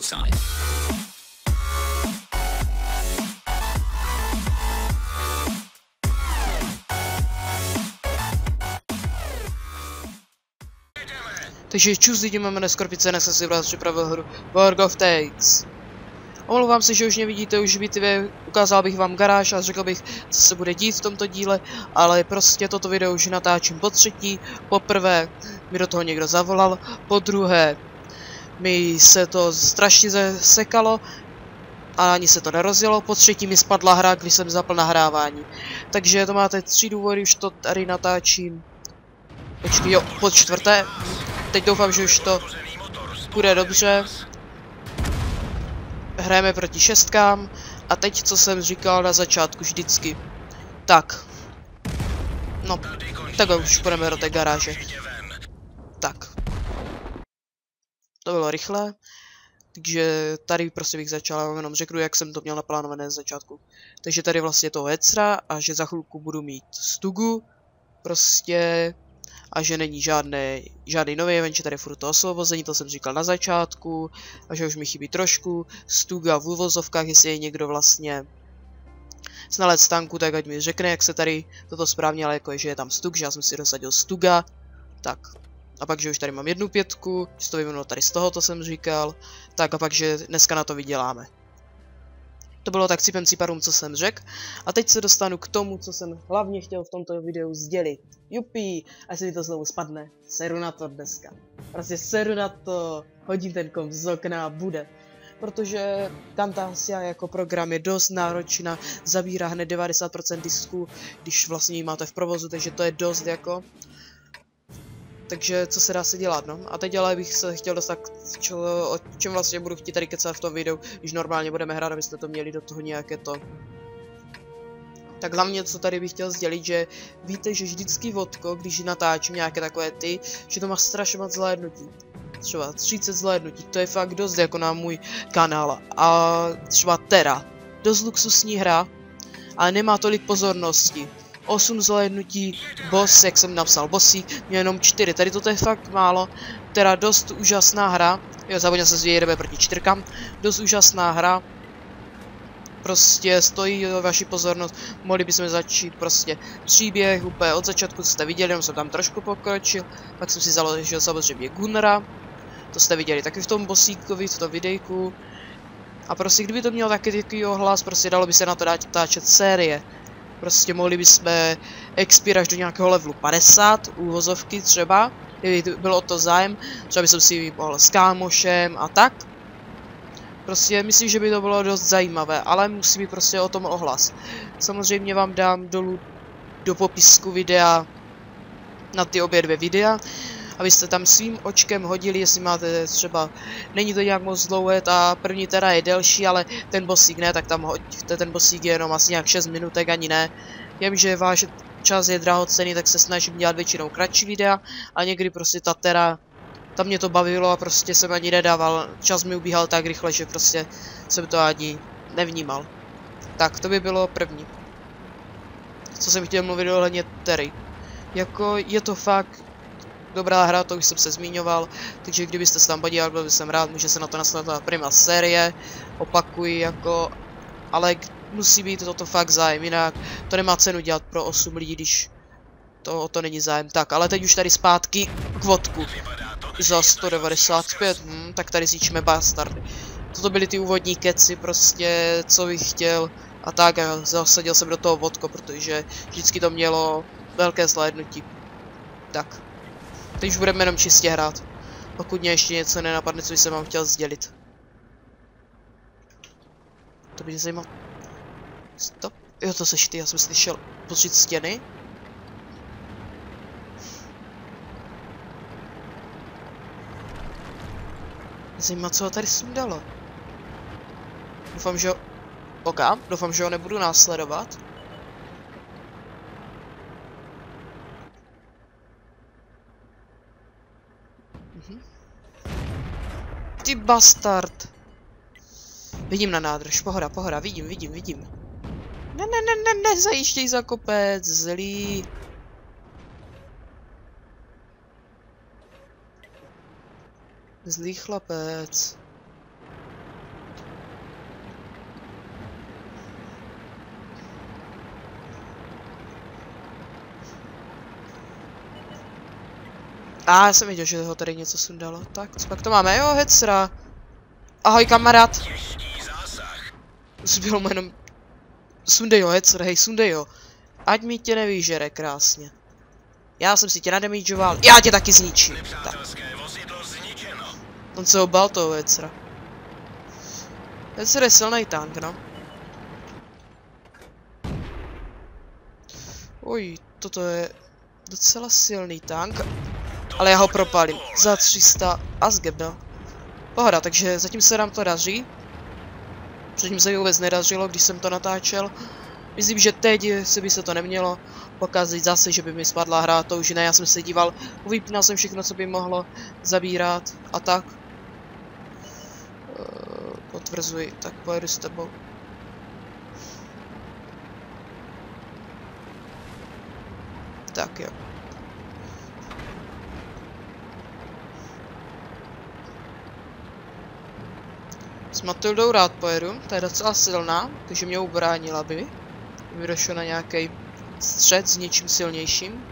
side. Takže čus lidi, máme Skorpice, dnes jsem si vás připravil hru World of Tanks. Omlouvám se, že už mě vidíte už bitvě, ukázal bych vám garáž a řekl bych, co se bude dít v tomto díle, ale prostě toto video už natáčím po třetí. Poprvé mi do toho někdo zavolal, po druhé mi se to strašně zasekalo a ani se to nerozjelo, po třetí mi spadla hra, když jsem zapl nahrávání. Takže to máte 3 důvody, už to tady natáčím. Počkej, jo, po čtvrté. Teď doufám, že už to bude dobře. Hrajeme proti šestkám. A teď, co jsem říkal na začátku vždycky. Tak. No, tak už půjdeme do té garáže. Tak. To bylo rychle. Takže tady prostě bych začal, já vám jenom řeknu, jak jsem to měl naplánované na začátku. Takže tady vlastně to Hecra a že za chvilku budu mít Stugu. Prostě... A že není žádný nový event, že tady furt to osvobození, to jsem říkal na začátku. A že už mi chybí trošku. Stuga v uvozovkách, jestli je někdo vlastně znalec tanku, tak ať mi řekne, jak se tady toto správně, ale jako je, že je tam Stug, že já jsem si dosadil Stuga. Tak. A pak, že už tady mám 1.5, že to vyvinulo tady z toho, to jsem říkal. Tak a pak, že dneska na to vyděláme. To bylo tak cipem ciparům, co jsem řekl. A teď se dostanu k tomu, co jsem hlavně chtěl v tomto videu sdělit. Jupí, až se mi to znovu spadne. Seru na to dneska. Prostě seru na to, hodím ten komp z okna a bude. Protože Camtasia jako program je dost náročná, zabírá hned 90% disků, když vlastně ji máte v provozu, takže to je dost jako... Takže co se dá se dělat, no. A teď ale bych se chtěl dostat o čem vlastně budu chtít tady kecat v tom videu, když normálně budeme hrát, abyste to měli do toho nějaké to. Tak hlavně, co tady bych chtěl sdělit, že víte, že vždycky vodko, když natáčím nějaké takové ty, že to má strašně moc zhlédnutí. Třeba 30 zhlédnutí, to je fakt dost jako na můj kanál. A třeba Terra, dost luxusní hra, ale nemá tolik pozornosti. 8 zhlédnutí, boss, jak jsem napsal, bossík, mě jenom 4, tady toto je fakt málo, teda dost úžasná hra, jo, zapomněl jsem si, jedeme proti 4, dost úžasná hra, prostě stojí vaši pozornost, mohli bychom začít prostě příběh, úplně od začátku, co jste viděli, jenom jsem tam trošku pokročil, pak jsem si založil samozřejmě Gunnera, to jste viděli taky v tom bossíkovi, v tom videjku, a prostě kdyby to mělo takový hlas, prostě dalo by se na to natáčet série. Prostě mohli bychom expir až do nějakého levelu 50, úvozovky třeba, kdyby bylo o to zájem, třeba bych si mohl s kámošem a tak. Prostě myslím, že by to bylo dost zajímavé, ale musí být prostě o tom ohlas. Samozřejmě vám dám dolů do popisku videa na ty obě dvě videa, abyste tam svým očkem hodili, jestli máte třeba, není to nějak moc dlouhé, ta první teda je delší, ale ten bossík ne, tak tam hoďte, ten bossík je jenom asi nějak 6 minutek, ani ne. Vím, že váš čas je drahocenný, tak se snažím dělat většinou kratší videa, a někdy prostě ta Terra, tam mě to bavilo a prostě jsem ani nedával, čas mi ubíhal tak rychle, že prostě jsem to ani nevnímal. Tak, to by bylo první. Co jsem chtěl mluvit ohledně Terry. Jako, je to fakt dobrá hra, to už jsem se zmiňoval, takže kdybyste se tam podívali, byl bych rád, může se na to nasledovat prima série, opakuji jako, ale musí být toto fakt zájem, jinak to nemá cenu dělat pro 8 lidí, když to není zájem. Tak, ale teď už tady zpátky k vodku. Za 195, tak tady zíčíme bastardy. Toto byly ty úvodní keci, prostě, co bych chtěl, a tak, a zasadil jsem do toho vodko, protože vždycky to mělo velké zhlédnutí. Tak. Teď už budeme jenom čistě hrát. Pokud mě ještě něco nenapadne, co jsem vám chtěl sdělit. To by mě zajímalo. Stop. Jo, to seš ty, já jsem slyšel počít stěny. Zajímá, co ho tady sundalo. Doufám, že ho... OK, doufám, že ho nebudu následovat. Ty bastard. Vidím na nádrž, pohoda, vidím. Ne, zajížděj za kopec, zlý. Zlý chlapec. Já jsem viděl, že ho tady něco sundalo. Tak, co pak to máme? Jo, Hecra. Ahoj, kamarád. Zbylo mu jenom... Sundej ho, Hecra, hej, sundej ho. Ať mi tě nevýžere, krásně. Já jsem si tě nadamidžoval, já tě taky zničím. Tak. On se obal toho Hecra. Hecer je silný tank, no. Oj, toto je docela silný tank. Ale já ho propálím za 300 Asgebel. Pohoda, takže zatím se nám to daří. Předtím se mi vůbec nedařilo, když jsem to natáčel. Myslím, že teď si by se to nemělo pokazit zase, že by mi spadla hra, to už ne, já jsem se díval, vypínal jsem všechno, co by mohlo zabírat a tak. Potvrzuji, tak pojedu s tebou. Tak jo. S Matildou rád pojedu, ta je docela silná, takže mě ubránila by. Kdyby došlo na nějaký střed s něčím silnějším.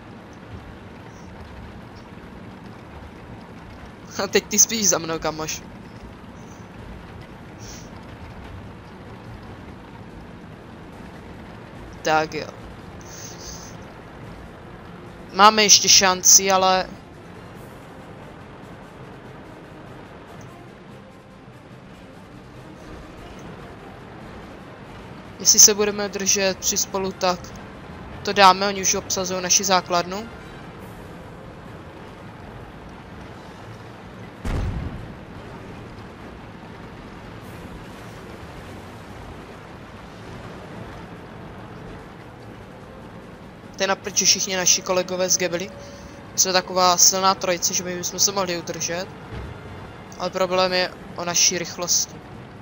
A teď ty spíš za mnou, kamoš. Tak jo. Máme ještě šanci, ale... Jestli se budeme držet při spolu, tak to dáme, oni už obsazují naši základnu. Teď naprč všichni naši kolegové z Gebely. Jsme taková silná trojice, že my bychom se mohli udržet. Ale problém je o naší rychlosti.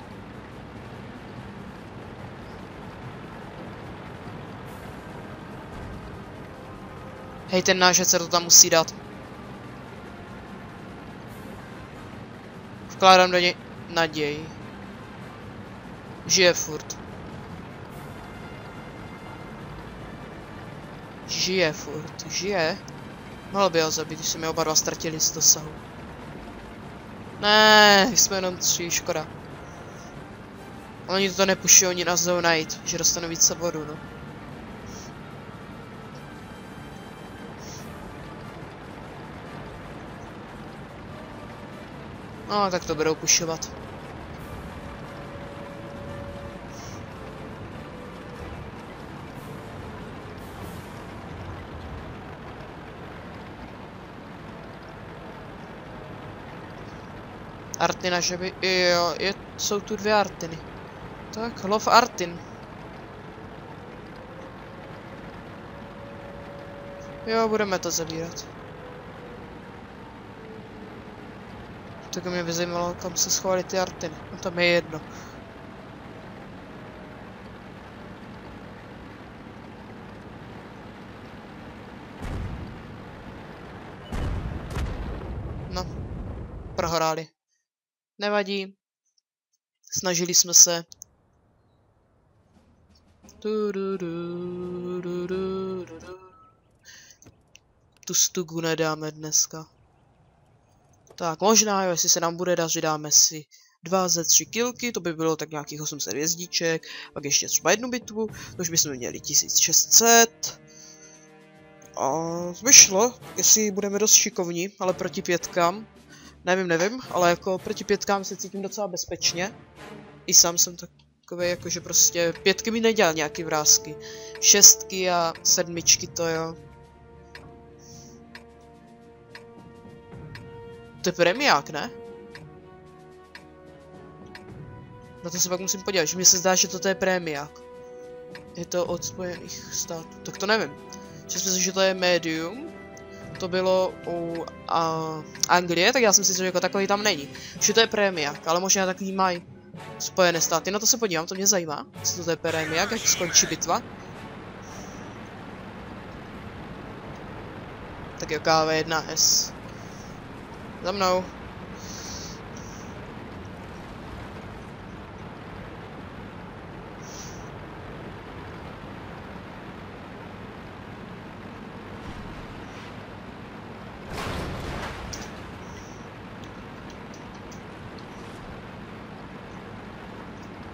Hej, ten náš Hecer to tam musí dát. Vkládám do něj naději. Žije furt. Žije furt, žije. Mohl by ho zabít, když jsme oba dva ztratili z dosahu. Ne, jsme jenom 3, škoda. Oni to nepuší, oni nás jdou najít, že dostanou více bodu, no. No, tak to budou pušovat. Artina, že by... Jo, jsou tu 2 Artiny. Tak, lov Artin. Jo, budeme to zabírat. Tak mě by zajímalo, kam se schovaly ty Artiny. No tam je jedno. No, prohráli. Nevadí. Snažili jsme se. Tu stugu nedáme dneska. Tak možná, jo, jestli se nám bude dařit, dáme si 2 ze 3 kilky, to by bylo tak nějakých 800 hvězdiček, pak ještě třeba 1 bitvu, to už bychom měli 1600. A vyšlo, jestli budeme dost šikovní, ale proti 5. Nevím, ale jako proti 5 se cítím docela bezpečně. I sám jsem takový, jakože prostě 5 mi nedělal nějaký vrásky. 6 a 7 to jo. To je premiák, ne? Na to se pak musím podívat, že mi se zdá, že toto je premiák. Je to od Spojených států, tak to nevím. Myslím si, že to je medium. To bylo u Anglie, tak já jsem si myslel, že jako takový tam není. Že to je premiák, ale možná takový mají Spojené státy. Na to se podívám, to mě zajímá. Co to je premiák, jak skončí bitva. Tak jo, KV1S. Za mnou.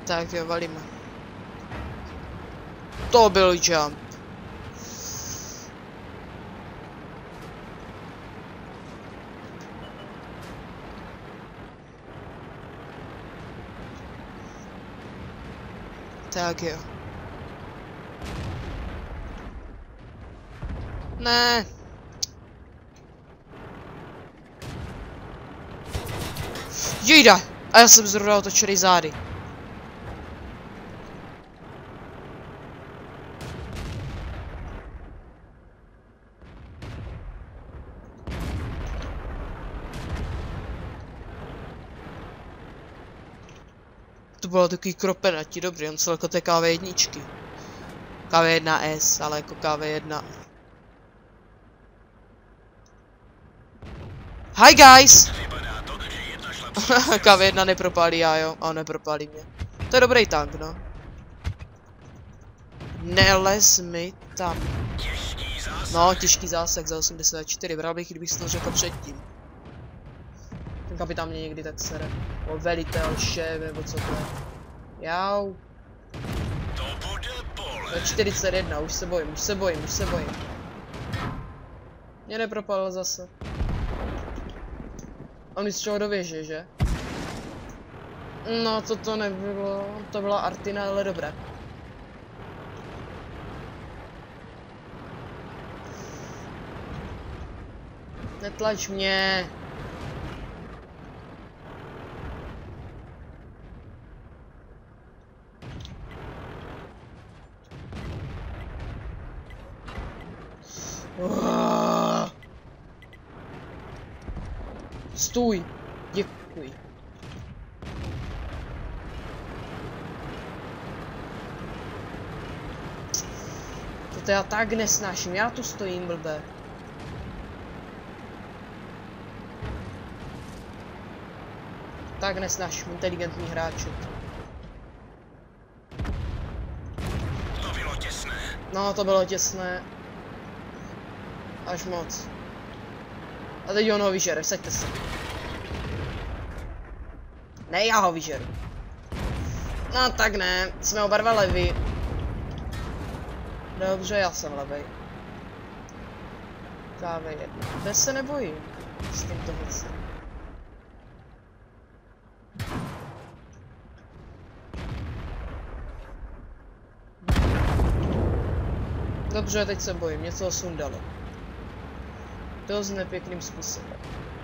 Tak jo, valíme. To byl jump. Tak jo. Ne. Jejda! A já jsem zrovna otočený zády. To bylo takový kropenatí, dobrý, on se jako té KV1. KV1S, ale jako KV1. Hi guys! KV1 nepropálí já, jo, a nepropálí mě. To je dobrý tank, no. Nelez mi tam. No, těžký zásek za 84, bral bych, kdybych si to řekl předtím. Ten kapitán mě někdy tak sere. O velitel, šéf, nebo co to je. Jau. To je 41, už se bojím. Mě nepropálil zase. On mi z čeho dověže, že? No, to nebylo, to byla Artina, ale dobré. Netlač mě. Stůj. Děkuji. To já tak nesnáším, já tu stojím blbé. Tak nesnáším inteligentní hráče. To bylo těsné. No, to bylo těsné. Až moc. A teď on ho vyžere, saďte se. Ne, já ho vyžeru. No tak ne, jsme oba dva leví. Dobře, já jsem levej. KV1. Dnes se nebojím. S tímto věcem. Dobře, teď se bojím, něco ho sundalo. Dost nepěkným způsobem.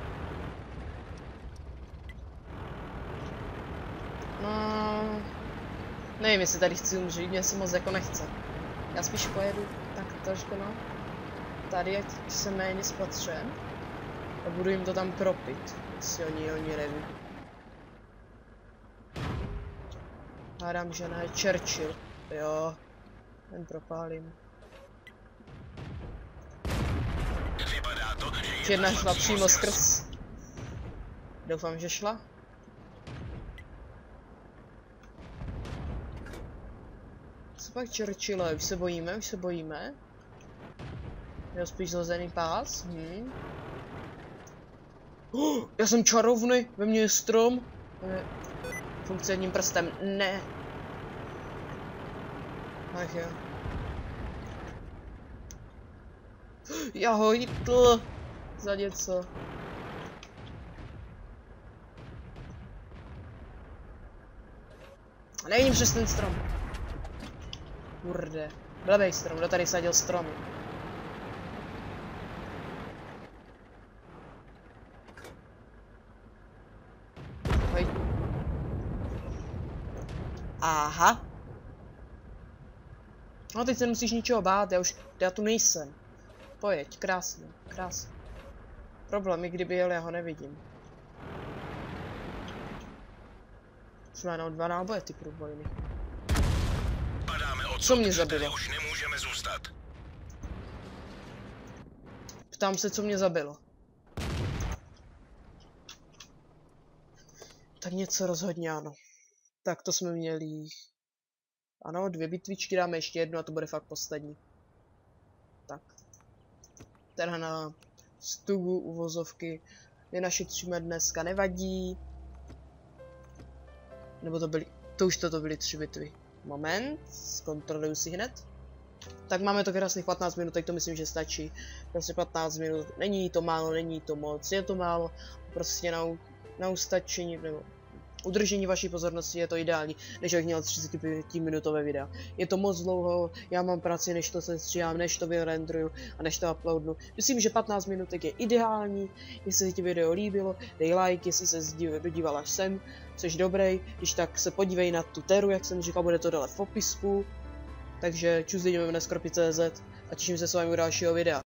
No, nevím, jestli tady chci umřít, mě se moc jako nechce. Já spíš pojedu tak trošku, no. Tady, ať se méně spatřem. A budu jim to tam kropit, jestli oni neví. Hádám, že ne, Churchill. Jo, ten propálím. Jedna šla přímo skrz. Doufám, že šla. Co pak Churchille? Už se bojíme. Jo, spíš zhozený pás. Já jsem čarovný, ve mně je strom. Funkce jedním prstem, ne. Ach jo. Já ho hitl za něco. Nevidím přes ten strom. Kurde. Blbej strom, kdo tady sadil stromy. Hoj. Aha. No teď se musíš ničeho bát, já tu nejsem. Pojeď, krásně, krásně. Problém je, kdyby jel, já ho nevidím. Jsme jenom 2 náboje, ty průbojny. Co mě zabilo? Už nemůžeme zůstat. Ptám se, co mě zabilo. Tak něco rozhodně ano. Tak to jsme měli. Ano, 2 bitvičky, dáme ještě jednu a to bude fakt poslední. Tak. Tenhle na stugu uvozovky nenašetříme dneska, nevadí. Nebo to to už to byly 3 bitvy. Moment, zkontroluju si hned. Tak máme to krásných 15 minut, tak to myslím, že stačí. Prostě 15 minut, není to málo, není to moc, je to málo. Prostě na ustačení, nebo udržení vaší pozornosti je to ideální, než bych měl 35-minutové videa. Je to moc dlouho, já mám práci, než to sestříhám, než to vyrenderuju a než to uploadnu. Myslím, že 15 minutek je ideální. Jestli se ti video líbilo, dej like, jestli se dodíval až sem, což dobrý. Když tak se podívej na tu teru, jak jsem říkal, bude to dole v popisku. Takže čus, jdeme na Skorpi.cz a těším se s vámi u dalšího videa.